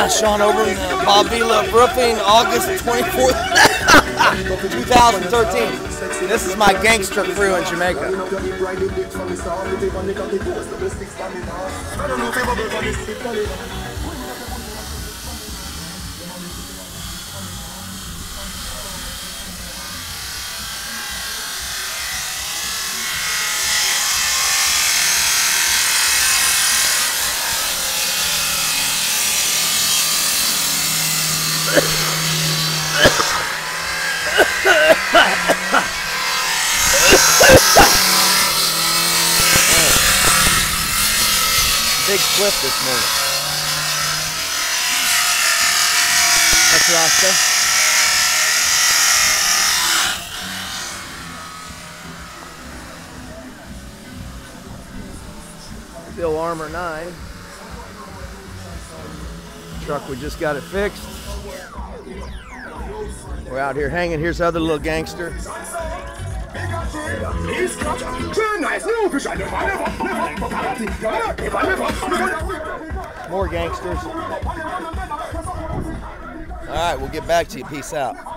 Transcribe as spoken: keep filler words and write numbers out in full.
Sean Oberman, uh, Bob Vila Roofing, August twenty-fourth, two thousand thirteen. This is my gangster crew in Jamaica. Big clip this morning. That's Rasta. Bill Armour nine. Truck, we just got it fixed. We're out here hanging. Here's the other little gangster. More gangsters. All right, we'll get back to you. Peace out.